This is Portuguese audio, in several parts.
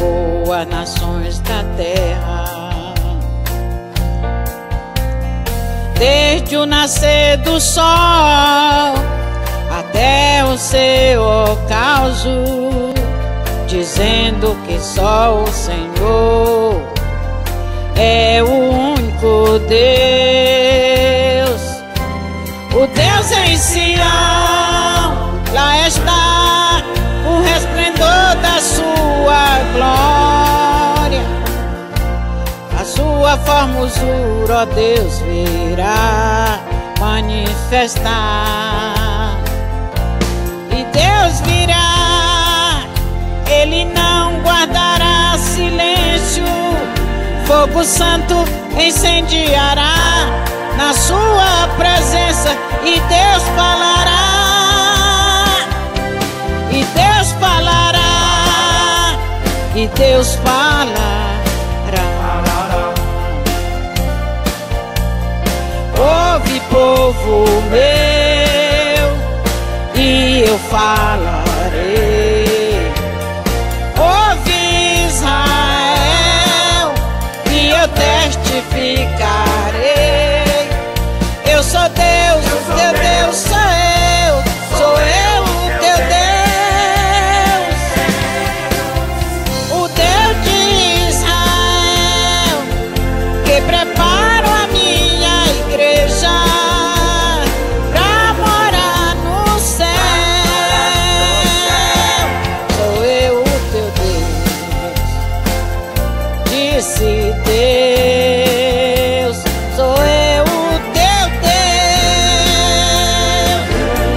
povoa as nações da terra. Desde o nascer do sol até o seu ocaso, dizendo que só o Senhor é o único Deus. O Deus em Sião, lá está o resplendor da sua glória. A sua formosura, ó Deus, virá manifestar. E Deus virá, Ele não guardará silêncio. Fogo santo incendiará na sua presença, e Deus falará, e Deus falará, e Deus falará. Ouve, povo meu, e eu falarei. Ouve, Israel, e eu testificarei. Eu sou Deus, teu Deus sou eu o teu Deus, o Deus de Israel, que prepara a minha igreja pra morar no céu. Sou eu o teu Deus, disse Deus, sou eu o teu Deus.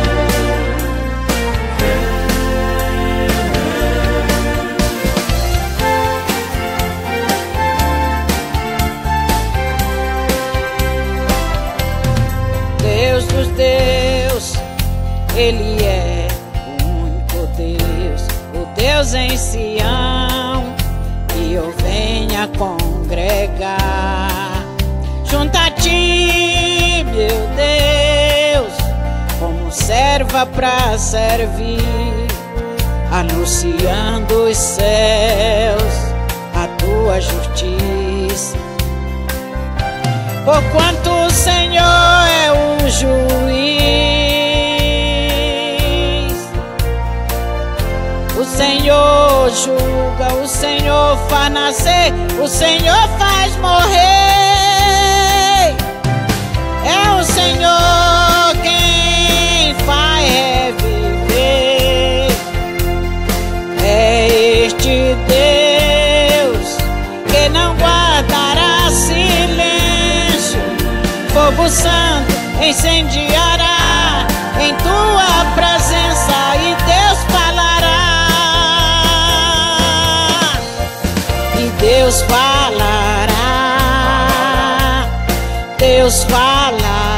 Deus dos Deus, Ele é o único Deus, o Deus em Sião, que eu venha congregar junto a ti, meu Deus, como serva pra servir, anunciando os céus a tua justiça. Porquanto o Senhor é o juiz, o Senhor julga, o Senhor faz nascer, o Senhor faz morrer. É o Senhor quem faz reviver. É este Deus que não guardará silêncio. Fogo santo incendiará em tua presença, e Deus falará, e Deus falará, Deus falará.